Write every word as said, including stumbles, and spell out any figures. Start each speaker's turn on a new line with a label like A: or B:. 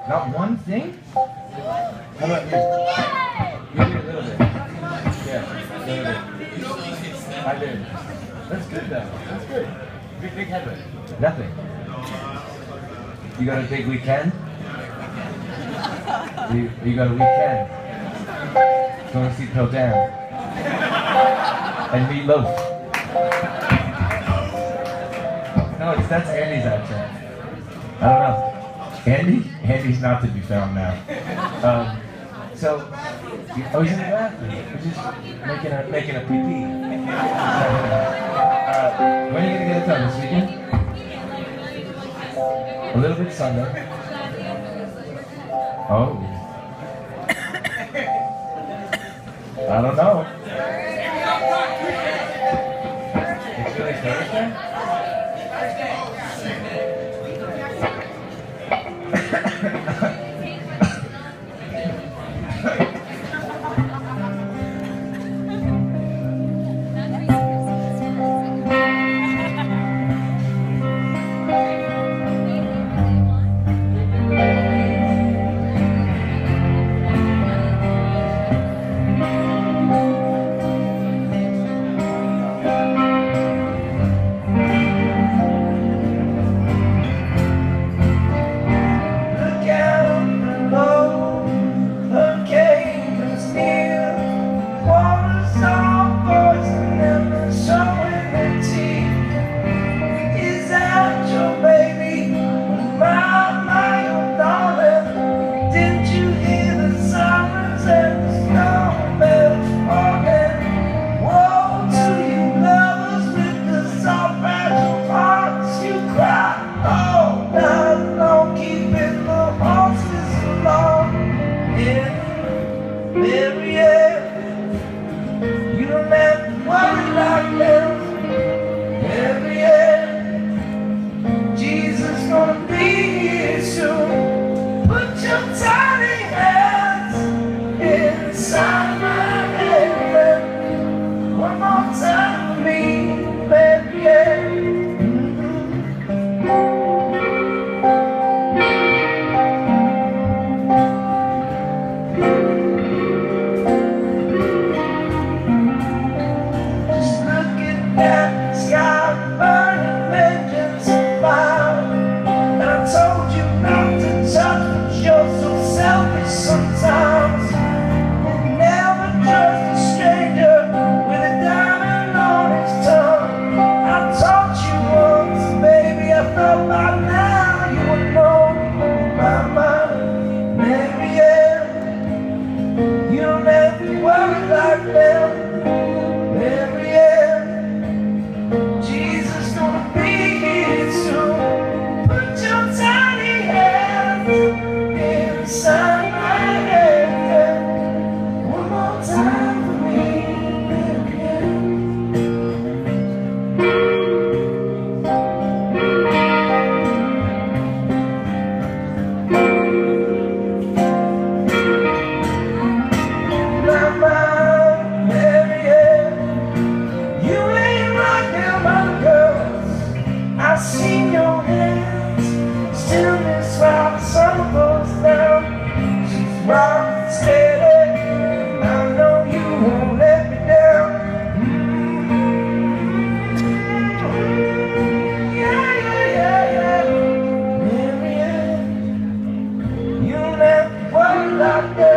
A: Not one thing? How about you? You did a little bit. Yeah, a little bit. I did. That's good though. That's good. Big, big headway. Nothing. You got a big weekend? You, you got a weekend? Going to see Pearl Jam. And Meat Loaf. No, it's, that's Andy's accent. I don't know. Andy? Andy's not to be found now. Um, so, oh, he's in the bathroom. He's just making a, making a pee-pee. Uh, when are you going to get it done? This weekend? A little bit Sunday. Oh. I don't know. It's really Thursday?
B: Like